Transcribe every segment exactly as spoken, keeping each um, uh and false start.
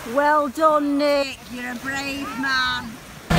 Well done, Nick. You're a brave man.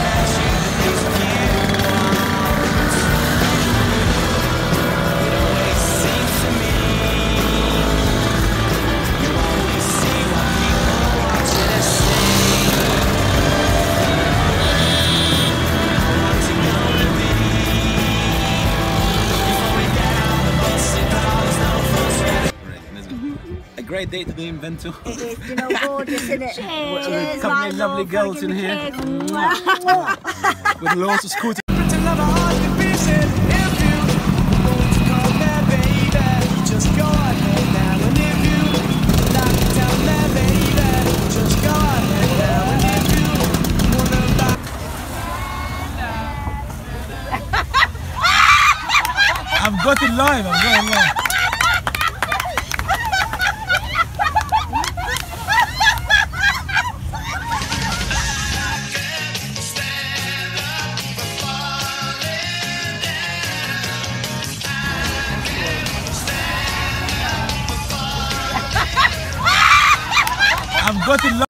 A great day to be in Ventoux. It is, you know, gorgeous, isn't it? Cheers. Cheers, Couple my of lovely love, girls in here. With loads of scooters. I've got it live, I've got it live. I've got it live.